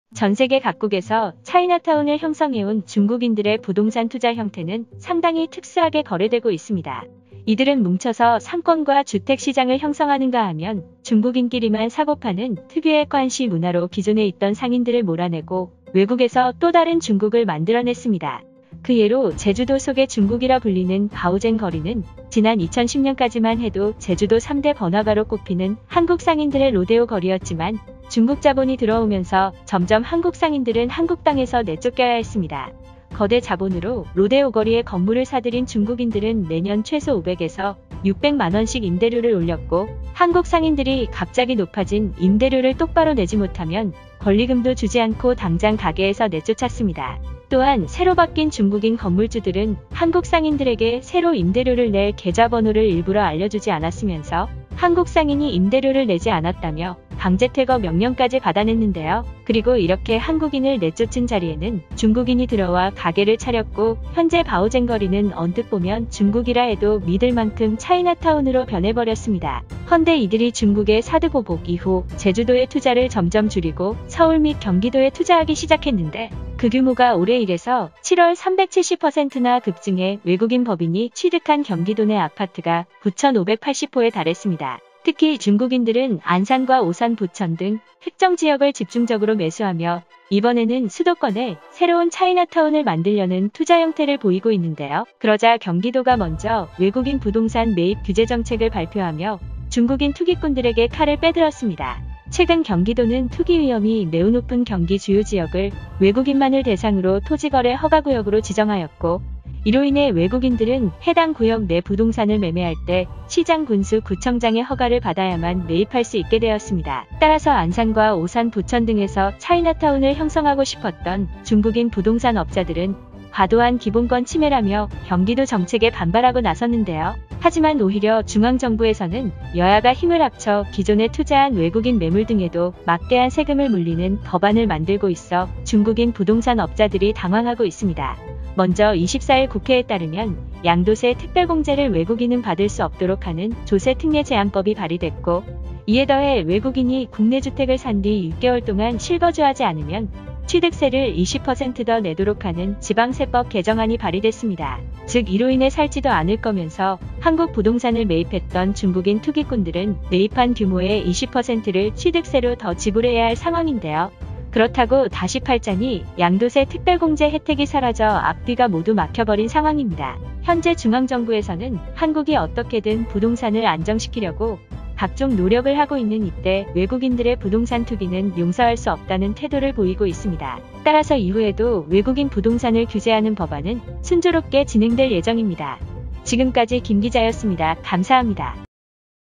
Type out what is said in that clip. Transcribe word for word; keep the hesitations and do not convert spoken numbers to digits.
전 세계 각국에서 차이나타운을 형성해온 중국인들의 부동산 투자 형태는 상당히 특수하게 거래되고 있습니다. 이들은 뭉쳐서 상권과 주택시장을 형성하는가 하면 중국인끼리만 사고 파는 특유의 관시 문화로 기존에 있던 상인들을 몰아내고 외국에서 또 다른 중국을 만들어냈습니다. 그 예로 제주도 속의 중국이라 불리는 바오젠 거리는 지난 이천십 년까지만 해도 제주도 삼 대 번화가로 꼽히는 한국 상인들의 로데오 거리였지만 중국 자본이 들어오면서 점점 한국 상인들은 한국 땅에서 내쫓겨야 했습니다. 거대 자본으로 로데오 거리에 건물을 사들인 중국인들은 매년 최소 오백에서 육백만 원씩 임대료를 올렸고 한국 상인들이 갑자기 높아진 임대료를 똑바로 내지 못하면 권리금도 주지 않고 당장 가게에서 내쫓았습니다. 또한 새로 바뀐 중국인 건물주들은 한국 상인들에게 새로 임대료를 낼 계좌번호를 일부러 알려주지 않았으면서 한국 상인이 임대료를 내지 않았다며 강제 퇴거 명령까지 받아냈는데요. 그리고 이렇게 한국인을 내쫓은 자리에는 중국인이 들어와 가게를 차렸고 현재 바오젠 거리는 언뜻 보면 중국이라 해도 믿을 만큼 차이나타운으로 변해버렸습니다. 헌데 이들이 중국의 사드보복 이후 제주도의 투자를 점점 줄이고 서울 및 경기도에 투자하기 시작했는데 그 규모가 올해 일에서 칠월 삼백칠십 퍼센트나 급증해 외국인 법인이 취득한 경기도 내 아파트가 구천오백팔십 호에 달했습니다. 특히 중국인들은 안산과 오산, 부천 등 특정 지역을 집중적으로 매수하며 이번에는 수도권에 새로운 차이나타운을 만들려는 투자 형태를 보이고 있는데요. 그러자 경기도가 먼저 외국인 부동산 매입 규제 정책을 발표하며 중국인 투기꾼들에게 칼을 빼들었습니다. 최근 경기도는 투기 위험이 매우 높은 경기 주요 지역을 외국인만을 대상으로 토지거래 허가구역으로 지정하였고 이로 인해 외국인들은 해당 구역 내 부동산을 매매할 때 시장 군수 구청장의 허가를 받아야만 매입할 수 있게 되었습니다. 따라서 안산과 오산, 부천 등에서 차이나타운을 형성하고 싶었던 중국인 부동산 업자들은 과도한 기본권 침해라며 경기도 정책에 반발하고 나섰는데요. 하지만 오히려 중앙정부에서는 여야가 힘을 합쳐 기존에 투자한 외국인 매물 등에도 막대한 세금을 물리는 법안을 만들고 있어 중국인 부동산 업자들이 당황하고 있습니다. 먼저 이십사 일 국회에 따르면 양도세 특별공제를 외국인은 받을 수 없도록 하는 조세특례제한법이 발의됐고 이에 더해 외국인이 국내 주택을 산 뒤 육 개월 동안 실거주하지 않으면 취득세를 이십 퍼센트 더 내도록 하는 지방세법 개정안이 발의됐습니다. 즉 이로 인해 살지도 않을 거면서 한국 부동산을 매입했던 중국인 투기꾼들은 매입한 규모의 이십 퍼센트를 취득세로 더 지불해야 할 상황인데요. 그렇다고 다시 팔자니 양도세 특별공제 혜택이 사라져 앞뒤가 모두 막혀버린 상황입니다. 현재 중앙정부에서는 한국이 어떻게든 부동산을 안정시키려고 각종 노력을 하고 있는 이때 외국인들의 부동산 투기는 용서할 수 없다는 태도를 보이고 있습니다. 따라서 이후에도 외국인 부동산을 규제하는 법안은 순조롭게 진행될 예정입니다. 지금까지 김 기자였습니다. 감사합니다.